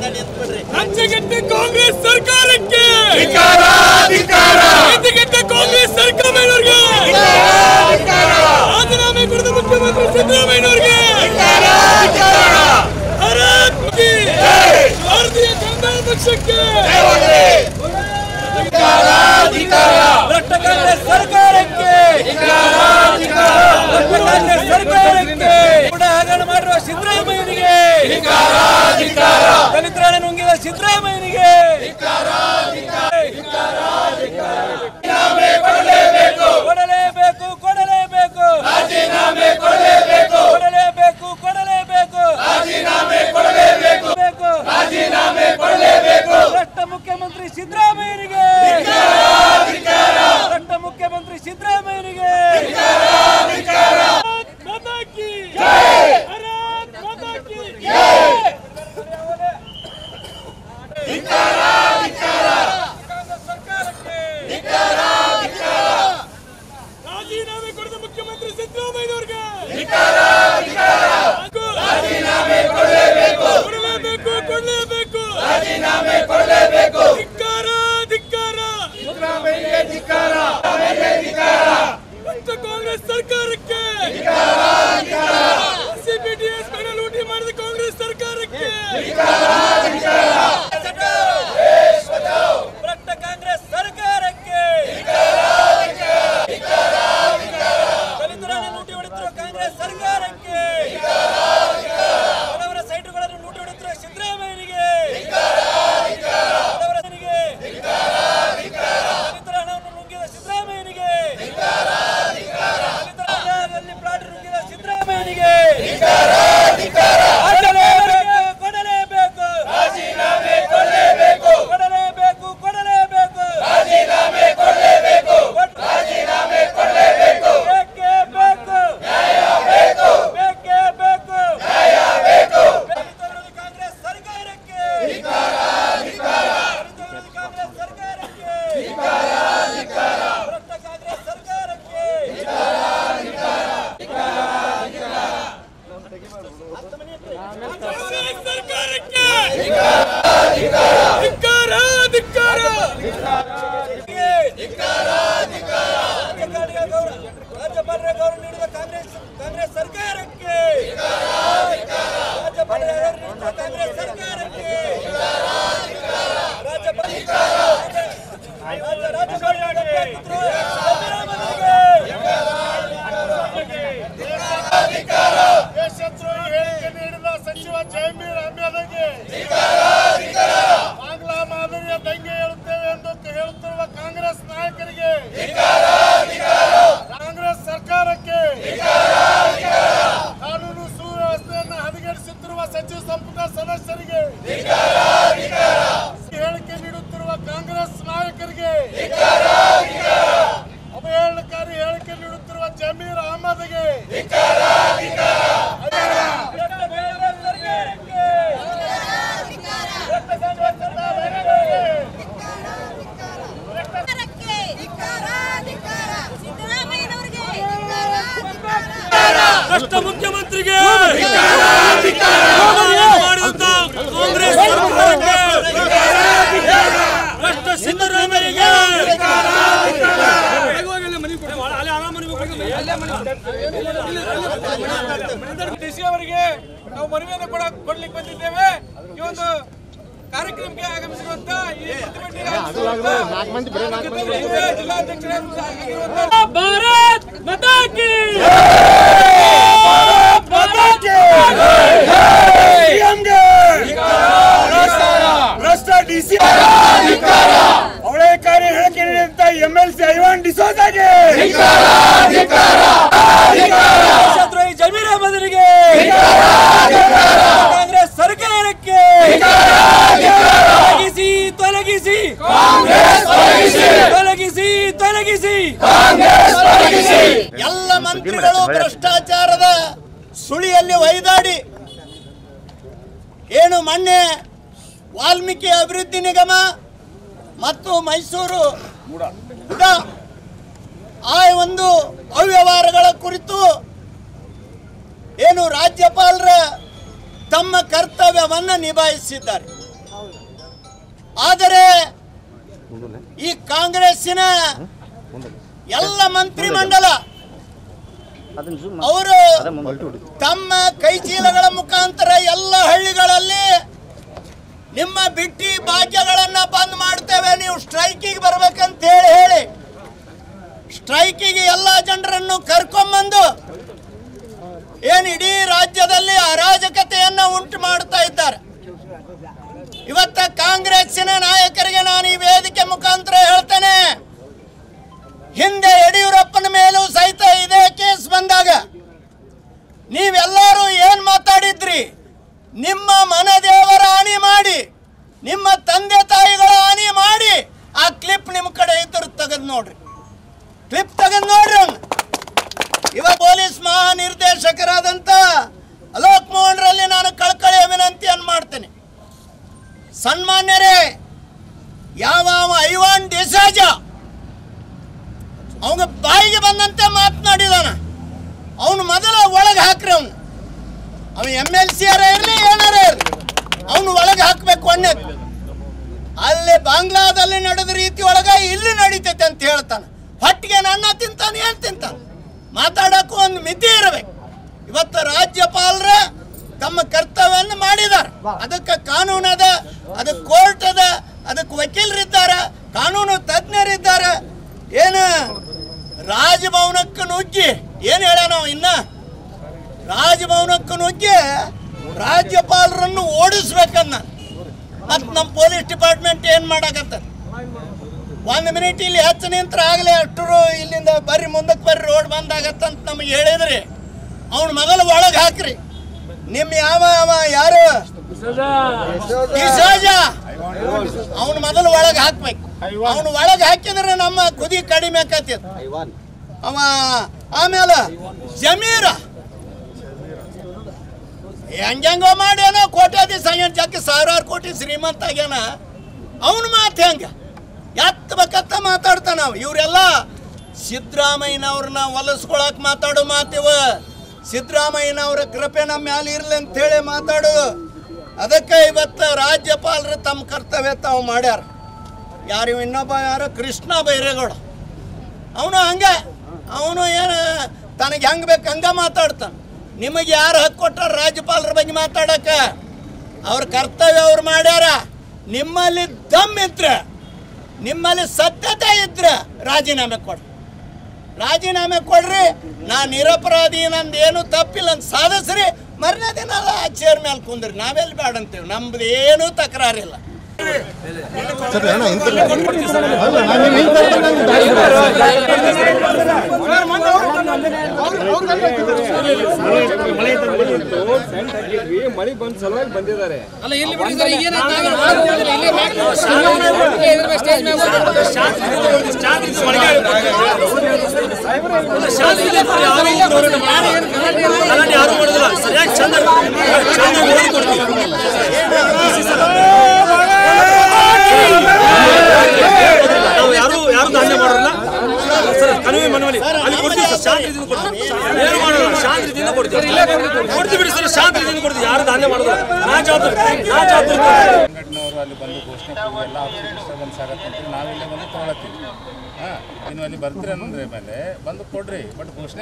ರಾಜ್ಯಕ್ಕೆ ಕಾಂಗ್ರೆಸ್ ಸರ್ಕಾರಕ್ಕೆ ಕಾಂಗ್ರೆಸ್ ಸರ್ಕಾರಕ್ಕೆ ರಾಜೀನಾಮೆ ಕೊಡದ ಮುಖ್ಯಮಂತ್ರಿ ಸಿದ್ದರಾಮಯ್ಯನವರಿಗೆ ಭಾರತೀಯ ಜನತಾ ಪಕ್ಷಕ್ಕೆ ಭ್ರಷ್ಟ ಕಾಂಗ್ರೆಸ್ ಸರ್ಕಾರಕ್ಕೆ ಕೂಡ ಹಗರಣ ಮಾಡಿರುವ ಸಿದ್ದರಾಮಯ್ಯನಿಗೆ ದಲಿತರನ್ನು ನುಂಗಿದ ಸಿದ್ದರಾಮಯ್ಯನಿಗೆ ಕೊಡಲೇಬೇಕು ಕೊಡಲೇಬೇಕು ರಾಜೀನಾಮೆ ಕೊಡಲೇಬೇಕು ಕೊಡಲೇಬೇಕು ಕೊಡಲೇಬೇಕು ರಾಜೀನಾಮೆ ಕೊಡಲೇಬೇಕು ರಾಜೀನಾಮೆ ಕೊಡಲೇಬೇಕು ಭ್ರಷ್ಟ ಮುಖ್ಯಮಂತ್ರಿ ಸಿದ್ದರಾಮಯ್ಯನಿಗೆ ಭ್ರಷ್ಟ ಮುಖ್ಯಮಂತ್ರಿ ಸಿದ್ದರಾಮಯ್ಯನಿಗೆ ರಾಜೀನಾಮೆ ಕೊಡದ ಮುಖ್ಯಮಂತ್ರಿ ಸಿದ್ದರಾಮಯ್ಯನವರಿಗೆ ರಾಜೀನಾಮೆ ಕೊಡಲೇಬೇಕು ಕೊಡಲೇಬೇಕು ಕೊಡಲೇಬೇಕು ರಾಜೀನಾಮೆ ಕೊಡಲೇಬೇಕು ಧಿಕ್ಕಾರ ಧಿಕ್ಕಾರ ಸಿದ್ದರಾಮಯ್ಯನಿಗೆ ಧಿಕ್ಕಾರ ಕಾಂಗ್ರೆಸ್ ಸರ್ಕಾರಕ್ಕೆ ಸಿಬಿಟಿಎಸ್ ಮೇಲೆ ಲೂಟಿ ಮಾಡಿದ ಕಾಂಗ್ರೆಸ್ ಸರ್ಕಾರಕ್ಕೆ ಭ್ರಷ್ಟ ಕಾಂಗ್ರೆಸ್ ಸರ್ಕಾರಕ್ಕೆ ದಲಿತರನ್ನು ಲೂಟಿ ಹೊಡೆದಿರುವ ಕಾಂಗ್ರೆಸ್ ಸರ್ಕಾರಕ್ಕೆ ಬಡವರ ಸೈಟುಗಳನ್ನು ಲೂಟಿ ಹೊಡೆದಿರುವ ಸಿದ್ದರಾಮಯ್ಯನಿಗೆ ದಲಿತರ ಹಣವನ್ನು ನುಂಗಿದ ಸಿದ್ದರಾಮಯ್ಯನಿಗೆ ದಲಿತರಲ್ಲಿ ಪ್ಲಾಟ್ ನುಂಗಿದ ಸಿದ್ದರಾಮಯ್ಯನಿಗೆ ಕೊಡಲೇಬೇಕು ರಾಜೀನಾಮೆ ಕೊಡಲೇಬೇಕು ಕೊಡಲೇಬೇಕು ಕೊಡಲೇಬೇಕು ರಾಜೀನಾಮೆ ಕೊಡಲೇಬೇಕು ರಾಜೀನಾಮೆ ಕೊಡಲೇಬೇಕು ಬೇಕೇ ಬೇಕು ನ್ಯಾಯ ಬೇಕು ಬೇಕೇ ಬೇಕು ನ್ಯಾಯ ಬೇಕು ದಲಿತರಲ್ಲಿ ಕಾಂಗ್ರೆಸ್ ಸರ್ಕಾರಕ್ಕೆ ದಲಿತರಲ್ಲಿ ಕಾಂಗ್ರೆಸ್ ಸರ್ಕಾರಕ್ಕೆ ಭ್ರಷ್ಟ ಕಾಂಗ್ರೆಸ್ ಸರ್ಕಾರಕ್ಕೆ ರಾಜ್ಯಪಾಲರ ಗೌರವ ನೀಡಿದ ಕಾಂಗ್ರೆಸ್ ಸರ್ಕಾರಕ್ಕೆ ರಾಜ್ಯಪಾಲರ ನೀಡಿದ ಕಾಂಗ್ರೆಸ್ ಸರ್ಕಾರಕ್ಕೆ ದೇಶದ್ರೋಹಿ ಹೇಳಿಕೆ ನೀಡಿದ ಸಚಿವ ಜಮೀರ್ ಅಹ್ಮದ್ಗೆ ಬಾಂಗ್ಲಾ ಮಾದರಿಯ ದಂಗೆ ಹೇಳುತ್ತೇವೆ ಎಂದು ಹೇಳುತ್ತಿರುವ ಕಾಂಗ್ರೆಸ್ ನಾಯಕರಿಗೆ ಕಾಂಗ್ರೆಸ್ ಸರ್ಕಾರಕ್ಕೆ ಕಾನೂನು ಸುವ್ಯವಸ್ಥೆಯನ್ನು ಹದಗೆಡಿಸುತ್ತಿರುವ ಸಚಿವ ಸಂಪುಟ ಸದಸ್ಯರಿಗೆ ಹೇಳಿಕೆ ನೀಡುತ್ತಿರುವ ಕಾಂಗ್ರೆಸ್ ನಾಯಕರಿಗೆ ಅವಹೇಳನಕಾರಿ ಹೇಳಿಕೆ ನೀಡುತ್ತಿರುವ ಜಮೀರ್ ಅಹ್ಮದ್ಗೆ ಭ್ರಷ್ಟ ಮುಖ್ಯಮಂತ್ರಿಗೆ ಮಾಡಿದಂತ ಕಾಂಗ್ರೆಸ್ ಸರ್ಕಾರಕ್ಕೆ ಭ್ರಷ್ಟ ಸಿದ್ದರಾಮಯ್ಯಗೆ ಅವರಿಗೆ ನಾವು ಮನವಿಯನ್ನು ಕೊಡ್ಲಿಕ್ಕೆ ಬಂದಿದ್ದೇವೆ. ಈ ಒಂದು ಕಾರ್ಯಕ್ರಮಕ್ಕೆ ಆಗಮಿಸಿರುವಂತ ಈ ಭಾರತ್ ಮಾತಾ ಕೀ ಭ್ರಷ್ಟ ಡಿಸಿ ಅವಳೇಕಾರಿ ಹೇಳಿಕೆ ನೀಡಿದಂತ MLC ಐವಾನ್ ಡಿಸೋಜಾಗೆ ದೇಶದ್ರೋಹಿ ಜಮೀರ್ ಅಹ್ಮದ್ಗೆ ಕಾಂಗ್ರೆಸ್ ಸರ್ಕಾರಕ್ಕೆ ತೊಲಗಿಸಿ ತೊಲಗಿಸಿ ತೊಲಗಿಸಿ ಎಲ್ಲ ಮಂತ್ರಿಗಳು ಭ್ರಷ್ಟಾಚಾರದ ಸುಳಿಯಲ್ಲಿ ಒಯ್ದಾಡಿ ಏನು ಮೊನ್ನೆ ವಾಲ್ಮೀಕಿ ಅಭಿವೃದ್ಧಿ ನಿಗಮ ಮತ್ತು ಮೈಸೂರು ಆ ಒಂದು ಅವ್ಯವಹಾರಗಳ ಕುರಿತು ಏನು ರಾಜ್ಯಪಾಲರ ತಮ್ಮ ಕರ್ತವ್ಯವನ್ನು ನಿಭಾಯಿಸಿದ್ದಾರೆ. ಆದರೆ ಈ ಕಾಂಗ್ರೆಸ್ಸಿನ ಎಲ್ಲ ಮಂತ್ರಿಮಂಡಲ ಅವರು ತಮ್ಮ ಕೈಚೀಲಗಳ ಮುಖಾಂತರ ಎಲ್ಲ ಹಳ್ಳಿಗಳಲ್ಲಿ ನಿಮ್ಮ ಬಿಟ್ಟಿ ಭಾಗ್ಯಗಳನ್ನ ಬಂದ್ ಮಾಡ್ತೇವೆ, ನೀವು ಸ್ಟ್ರೈಕಿಗೆ ಬರ್ಬೇಕಂತ ಹೇಳಿ ಸ್ಟ್ರೈಕಿಗೆ ಎಲ್ಲ ಜನರನ್ನು ಕರ್ಕೊಂಬಂದು ಏನು ಇಡೀ ರಾಜ್ಯದಲ್ಲಿ ಅರಾಜಕತೆಯನ್ನ ಉಂಟು ಮಾಡ್ತಾ ಇದ್ದಾರೆ. ಇವತ್ತ ಕಾಂಗ್ರೆಸ್ಸಿನ ನಾಯಕರಿಗೆ ನಾನು ಈ ವೇದಿಕೆ ಮುಖಾಂತರ ಹೇಳ್ತೇನೆ, ಹಿಂದೆ ಯಡಿಯೂರಪ್ಪನ ಮೇಲೂ ಸಹಿತ ಇದೇ ಕೇಸ್ ಬಂದಾಗ ನೀವೆಲ್ಲರೂ ಏನ್ ಮಾತಾಡಿದ್ರಿ? ನಿಮ್ಮ ಮನದೇವರ ಹಾನಿ ಮಾಡಿ, ನಿಮ್ಮ ತಂದೆ ತಾಯಿಗಳ ಹಾನಿ ಮಾಡಿ, ಆ ಕ್ಲಿಪ್ ನಿಮ್ಮ ಕಡೆ ಇದ್ರು ತೆಗೆದು ನೋಡ್ರಿ, ಕ್ಲಿಪ್ ತೆಗೆದು ನೋಡ್ರಿ. ಇವಾಗ ಪೊಲೀಸ್ ಮಹಾನಿರ್ದೇಶಕರಾದಂತ ಅಲೋಕ್ ಮೋಹನ್ರಲ್ಲಿ ನಾನು ಕಳಕಳಿಯ ವಿನಂತಿಯನ್ನು ಮಾಡ್ತೇನೆ. ಸನ್ಮಾನ್ಯರೇ, ಯಾವ ಐವಾನ್ ಡಿಸಾಜ ಅವನ ಬಾಯಿಗೆ ಬಂದಂತೆ ಮಾತನಾಡಿದಾನ, ಅವನು ಮೊದಲ ಒಳಗೆ ಹಾಕ್ರಿ. ಅವನು MLC ಇರಲಿ ಏನಾರ ಇರಲಿ, ಅವನು ಒಳಗೆ ಹಾಕಬೇಕು. ಅಲ್ಲಿ ಬಾಂಗ್ಲಾದಲ್ಲಿ ನಡೆದ ರೀತಿ ಒಳಗೆ ಇಲ್ಲಿ ನಡೀತೈತೆ ಅಂತ ಹೇಳ್ತಾನೆ. ಹೊಟ್ಟಿಗೆ ನನ್ನ ತಿಂತಾನೆ, ಏನ್ ತಿಂತಾನೆ? ಮಾತಾಡೋಕ್ಕೂ ಒಂದು ಮಿತಿ ಇರಬೇಕು. ಇವತ್ತು ರಾಜ್ಯಪಾಲರ ತಮ್ಮ ಕರ್ತವ್ಯವನ್ನು ಮಾಡಿದ್ದಾರೆ. ಅದಕ್ಕೆ ಕಾನೂನು ಅದ, ಅದಕ್ಕೆ ಕೋರ್ಟ್ ಅದ, ಅದಕ್ಕೆ ವಕೀಲರಿದ್ದಾರೆ, ಕಾನೂನು ತಜ್ಞರಿದ್ದಾರೆ. ಏನು ರಾಜಭವನಕ್ಕೆ ನುಗ್ಗಿ ಏನು ಹೇಳ ನಾವು ಇನ್ನ ರಾಜಭವನಕ್ಕೆ ನುಗ್ಗಿ ರಾಜ್ಯಪಾಲರನ್ನು ಓಡಿಸ್ಬೇಕನ್ನ ಮತ್ತು ನಮ್ಮ ಪೊಲೀಸ್ ಡಿಪಾರ್ಟ್ಮೆಂಟ್ ಏನು ಮಾಡಾಕತ್ತ? 1 ಮಿನಿಟ್ ಇಲ್ಲಿ ಹೆಚ್ಚು ನಿಂತರ ಆಗಲೇ ಅಷ್ಟರು ಇಲ್ಲಿಂದ ಬರ್ರಿ ಮುಂದಕ್ಕೆ ಬರ್ರಿ ರೋಡ್ ಬಂದಾಗತ್ತಂತ ನಮಗೆ ಹೇಳಿದ್ರಿ. ಅವನು ಮೊದಲು ಒಳಗೆ ಹಾಕ್ರಿ. ನಿಮ್ಮ ಯಾರು ಅವನು ಮೊದಲು ಒಳಗೆ ಹಾಕ್ಬೇಕು. ಅವನು ಒಳಗೆ ಹಾಕಿದ್ರೆ ನಮ್ಮ ಕುದಿ ಕಡಿಮೆ ಆಕತಿ. ಅವ ಆಮೇಲೆ ಜಮೀರ ಹೆಂಗೋ ಮಾಡ್ಯಾನ, ಕೋಟ್ಯಾಧೀಶ ಜಕ್ಕೆ ಸಾವಿರಾರು ಕೋಟಿ ಶ್ರೀಮಂತ ಆಗ್ಯಾನ. ಅವನು ಮಾತು ಹೆಂಗ ಎತ್ತಬೇಕತ್ತ ಮಾತಾಡ್ತಾನ. ಇವರೆಲ್ಲ ಸಿದ್ದರಾಮಯ್ಯನವ್ರನ್ನ ಹೊಲಸ್ಕೊಳಕ್ ಮಾತಾಡೋ ಮಾತಿವ. ಸಿದ್ದರಾಮಯ್ಯನವ್ರ ಕೃಪೆ ನಮ್ಮ ಮ್ಯಾಲೆ ಇರ್ಲಿ ಅಂತ ಹೇಳಿ ಮಾತಾಡೋದು. ಅದಕ್ಕೆ ಇವತ್ತು ರಾಜ್ಯಪಾಲರು ತಮ್ಮ ಕರ್ತವ್ಯ ತಾವು ಮಾಡ್ಯಾರ. ಯಾರು ಇನ್ನೊಬ್ಬ ಯಾರು ಕೃಷ್ಣ ಬೈರೇಗೌಡ, ಅವನು ಹಂಗೆ, ಅವನು ಏನು ತನಗೆ ಹೆಂಗೆ ಬೇಕು ಹಂಗೆ ಮಾತಾಡ್ತಾನೆ. ನಿಮಗೆ ಯಾರು ಹಕ್ಕು ಕೊಟ್ಟಾರ ರಾಜ್ಯಪಾಲರ ಬಗ್ಗೆ ಮಾತಾಡಕ? ಅವ್ರ ಕರ್ತವ್ಯ ಅವ್ರು ಮಾಡ್ಯಾರ. ನಿಮ್ಮಲ್ಲಿ ದಮ್ ಇದ್ರೆ, ನಿಮ್ಮಲ್ಲಿ ಸತ್ಯತೆ ಇದ್ರೆ ರಾಜೀನಾಮೆ ಕೊಡ್ರಿ, ರಾಜೀನಾಮೆ ಕೊಡ್ರಿ. ನಾ ನಿರಪರಾಧಿ, ನಂದು ಏನು ತಪ್ಪಿಲ್ಲ ಅಂತ ಸಾಧಿಸ್ರಿ. ಮರನೇ ದಿನ ಆ ಚೇರ್ ಮೇಲೆ ಕುಂದ್ರಿ, ನಾವೆಲ್ಲಿ ಬೇಡ ಅಂತೀವಿ, ನಮ್ದು ಏನೂ ತಕರಾರಿಲ್ಲ. ಮಳೆ ಬಂದ್ ಸಲುವಾಗಿ ಬಂದಿದ್ದಾರೆ. ಯಾರು ಧಾನ್ಯ ಮಾಡೋಲ್ಲ ಸರ್, ಕಣಿವೆ ಮನವಲ್ಲಿ ಅಲ್ಲಿ ಕೊಡ್ತೀವಿ ಸರ್, ಶಾಂತಿಯಿಂದ ಕೊಡ್ತೀವಿ, ಏನು ಮಾಡೋಲ್ಲ, ಶಾಂತಿಯಿಂದ ಕೊಡ್ತೀವಿ ಬಿಡಿ ಸರ್, ಶಾಂತಿಯಿಂದ ಕೊಡ್ತೀವಿ, ಯಾರು ಧಾನ್ಯ ಮಾಡೋದಿಲ್ಲ. ನಾ ಜವಾಬ್ದಾರಿ ಸಂಘಟನೆಯವರು ಅಲ್ಲಿ ಬಂದು ಘೋಷಣೆ ಎಲ್ಲ ಡಿಸ್ಟರ್ಬೆನ್ಸ್ ಆಗತ್ತೆ ಅಂತ ನಾವಿಲ್ಲೇ ಬಂದು ತೊಗೊಳತ್ತೀವಿ. ನೀವು ಅಲ್ಲಿ ಬರ್ತೀರ ಅಂದ್ರೆ ಮೇಲೆ ಬಂದು ಕೊಡ್ರಿ, ಬಟ್ ಘೋಷಣೆ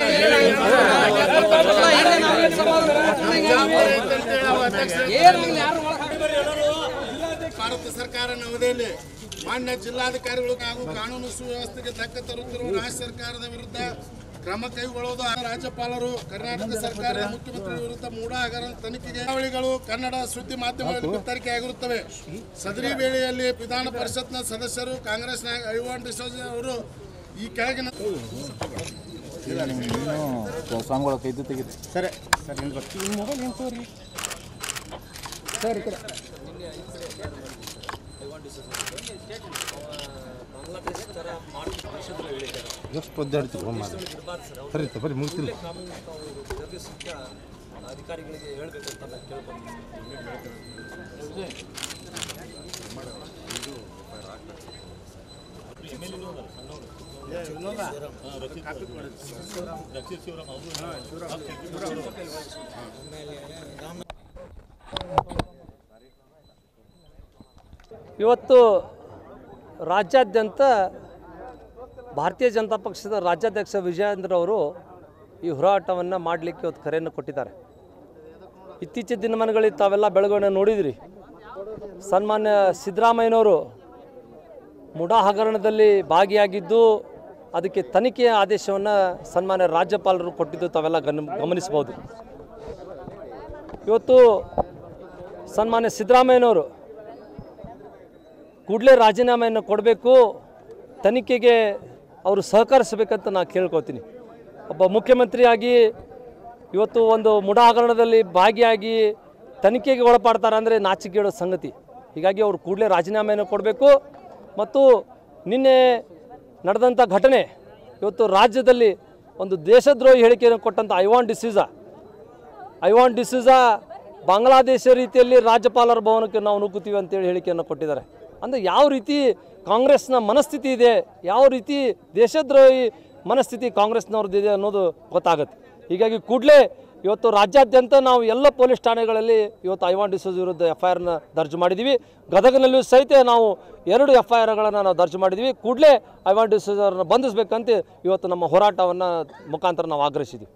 ಭಾರತ ಸರ್ಕಾರ ನವದೆಹಲಿ ಮಾನ್ಯ ಜಿಲ್ಲಾಧಿಕಾರಿಗಳು ಹಾಗೂ ಕಾನೂನು ಸುವ್ಯವಸ್ಥೆಗೆ ಧಕ್ಕೆ ತರುತ್ತಿರುವ ರಾಜ್ಯ ಸರ್ಕಾರದ ವಿರುದ್ಧ ಕ್ರಮ ಕೈಗೊಳ್ಳುವುದು. ರಾಜ್ಯಪಾಲರು ಕರ್ನಾಟಕ ಸರ್ಕಾರದ ಮುಖ್ಯಮಂತ್ರಿ ವಿರುದ್ಧ ಮೂಢ ಹಗರಣ ತನಿಖೆಗೆ ಅವಳಿಗಳು ಕನ್ನಡ ಸುದ್ದಿ ಮಾಧ್ಯಮಗಳಲ್ಲಿ ಬಿತ್ತರಿಕೆ ಆಗಿರುತ್ತವೆ. ಸದರಿ ವೇಳೆಯಲ್ಲಿ ವಿಧಾನ ಪರಿಷತ್ನ ಸದಸ್ಯರು ಕಾಂಗ್ರೆಸ್ ನಾಯಕ ಐವಾನ್ ಡಿಸೋಜ ಅವರು ಈ ಕೆಳಗಿನ ಸ್ವಾಮಿಗಳ ಕೈದು ತೆಗೆದು ಸರಿ ಸರ್ ಮೊಬೈಲ್ ಏನು ತೋರಿ ಸರ್ ಎಷ್ಟು ಒದ್ದಾಡ್ತೀವಿ ಸರಿ ಬರೀ ಮುಗಿಸಿಲ್ಲ ಅಧಿಕಾರಿಗಳಿಗೆ ಹೇಳ್ಬೇಕಂತ ನಾನು ಕೇಳ್ಕೊಂಡು ಇವತ್ತು ರಾಜ್ಯಾದ್ಯಂತ ಭಾರತೀಯ ಜನತಾ ಪಕ್ಷದ ರಾಜ್ಯಾಧ್ಯಕ್ಷ ವಿಜಯೇಂದ್ರ ಅವರು ಈ ಹೋರಾಟವನ್ನು ಮಾಡಲಿಕ್ಕೆ ಇವತ್ತು ಕರೆಯನ್ನು ಕೊಟ್ಟಿದ್ದಾರೆ. ಇತ್ತೀಚಿನ ದಿನಮಾನಗಳಲ್ಲಿ ತಾವೆಲ್ಲ ಬೆಳವಣಿಗೆ ನೋಡಿದಿರಿ. ಸನ್ಮಾನ್ಯ ಸಿದ್ದರಾಮಯ್ಯನವರು ಮುಡಾ ಹಗರಣದಲ್ಲಿ ಭಾಗಿಯಾಗಿದ್ದು ಅದಕ್ಕೆ ತನಿಖೆಯ ಆದೇಶವನ್ನು ಸನ್ಮಾನ್ಯ ರಾಜ್ಯಪಾಲರು ಕೊಟ್ಟಿದ್ದು ತಾವೆಲ್ಲ ಗಮನಿಸಬಹುದು. ಇವತ್ತು ಸನ್ಮಾನ್ಯ ಸಿದ್ದರಾಮಯ್ಯನವರು ಕೂಡಲೇ ರಾಜೀನಾಮೆಯನ್ನು ಕೊಡಬೇಕು, ತನಿಖೆಗೆ ಅವರು ಸಹಕರಿಸಬೇಕಂತ ನಾನು ಕೇಳ್ಕೊತೀನಿ. ಒಬ್ಬ ಮುಖ್ಯಮಂತ್ರಿಯಾಗಿ ಇವತ್ತು ಒಂದು ಮುಡಾ ಹಗರಣದಲ್ಲಿ ಭಾಗಿಯಾಗಿ ತನಿಖೆಗೆ ಒಳಪಡ್ತಾರೆ ಅಂದರೆ ನಾಚಿಕೆಗೇಡೋ ಸಂಗತಿ. ಹೀಗಾಗಿ ಅವರು ಕೂಡಲೇ ರಾಜೀನಾಮೆಯನ್ನು ಕೊಡಬೇಕು. ಮತ್ತು ನಿನ್ನೆ ನಡೆದಂಥ ಘಟನೆ ಇವತ್ತು ರಾಜ್ಯದಲ್ಲಿ ಒಂದು ದೇಶದ್ರೋಹಿ ಹೇಳಿಕೆಯನ್ನು ಕೊಟ್ಟಂಥ ಐವಾನ್ ಡಿಸೂಜಾ ಬಾಂಗ್ಲಾದೇಶ ರೀತಿಯಲ್ಲಿ ರಾಜ್ಯಪಾಲರ ಭವನಕ್ಕೆ ನಾವು ನುಗ್ಗುತ್ತೀವಿ ಅಂತೇಳಿ ಹೇಳಿಕೆಯನ್ನು ಕೊಟ್ಟಿದ್ದಾರೆ. ಅಂದರೆ ಯಾವ ರೀತಿ ಕಾಂಗ್ರೆಸ್ನ ಮನಸ್ಥಿತಿ ಇದೆ, ಯಾವ ರೀತಿ ದೇಶದ್ರೋಹಿ ಮನಸ್ಥಿತಿ ಕಾಂಗ್ರೆಸ್ನವ್ರದ್ದಿದೆ ಅನ್ನೋದು ಗೊತ್ತಾಗುತ್ತೆ. ಹೀಗಾಗಿ ಕೂಡಲೇ ಇವತ್ತು ರಾಜ್ಯಾದ್ಯಂತ ನಾವು ಎಲ್ಲ ಪೊಲೀಸ್ ಠಾಣೆಗಳಲ್ಲಿ ಇವತ್ತು ಐವಾನ್ ಡಿಸೂಜ ವಿರುದ್ಧ FIRನ ದರ್ಜು ಮಾಡಿದ್ದೀವಿ. ಗದಗನಲ್ಲೂ ಸಹಿತ ನಾವು 2 FIRಗಳನ್ನು ನಾವು ದರ್ಜು ಮಾಡಿದ್ದೀವಿ. ಕೂಡಲೇ ಐವಾನ್ ಡಿಸೂಜರನ್ನು ಬಂಧಿಸಬೇಕಂತ ಇವತ್ತು ನಮ್ಮ ಹೋರಾಟವನ್ನು ಮುಖಾಂತರ ನಾವು ಆಗ್ರಹಿಸಿದ್ದೀವಿ.